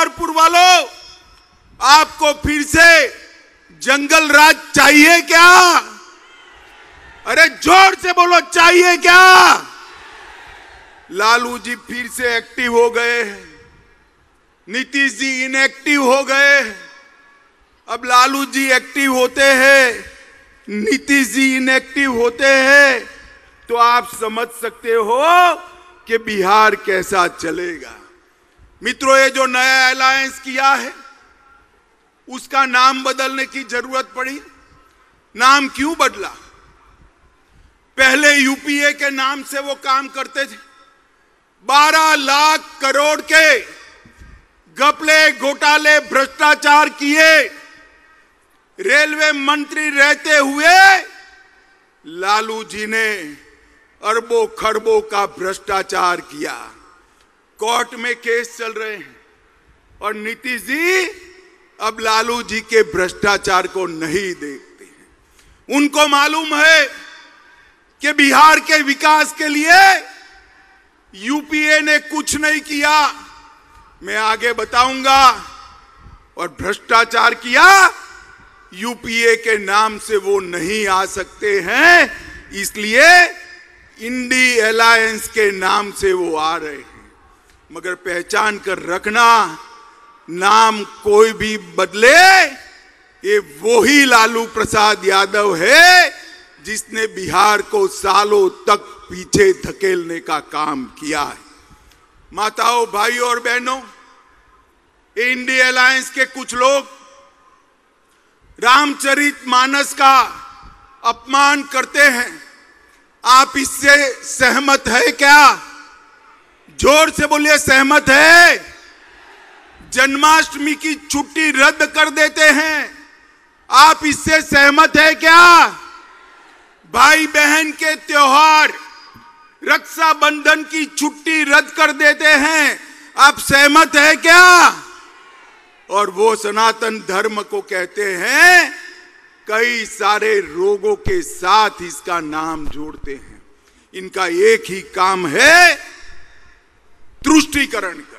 जबलपुर वालों, आपको फिर से जंगल राज चाहिए क्या? अरे जोर से बोलो, चाहिए क्या? लालू जी फिर से एक्टिव हो गए, नीतीश जी इनएक्टिव हो गए। अब लालू जी एक्टिव होते हैं, नीतीश जी इनएक्टिव होते हैं, तो आप समझ सकते हो कि बिहार कैसा चलेगा। मित्रों, ये जो नया अलायंस किया है उसका नाम बदलने की जरूरत पड़ी। नाम क्यों बदला? पहले यूपीए के नाम से वो काम करते थे। 12 लाख करोड़ के घपले, घोटाले, भ्रष्टाचार किए। रेलवे मंत्री रहते हुए लालू जी ने अरबों खरबों का भ्रष्टाचार किया। कोर्ट में केस चल रहे हैं और नीतीश जी अब लालू जी के भ्रष्टाचार को नहीं देखते हैं। उनको मालूम है कि बिहार के विकास के लिए यूपीए ने कुछ नहीं किया। मैं आगे बताऊंगा। और भ्रष्टाचार किया, यूपीए के नाम से वो नहीं आ सकते हैं, इसलिए इंडी अलायंस के नाम से वो आ रहे हैं। मगर पहचान कर रखना, नाम कोई भी बदले, ये वही लालू प्रसाद यादव है जिसने बिहार को सालों तक पीछे धकेलने का काम किया है। माताओं, भाइयों और बहनों, इंडी अलायंस के कुछ लोग रामचरितमानस का अपमान करते हैं। आप इससे सहमत है क्या? जोर से बोलिए, सहमत है? जन्माष्टमी की छुट्टी रद्द कर देते हैं, आप इससे सहमत है क्या? भाई बहन के त्योहार, रक्षाबंधन की छुट्टी रद्द कर देते हैं, आप सहमत है क्या? और वो सनातन धर्म को कहते हैं, कई सारे रोगों के साथ इसका नाम जोड़ते हैं। इनका एक ही काम है, तुष्टीकरण।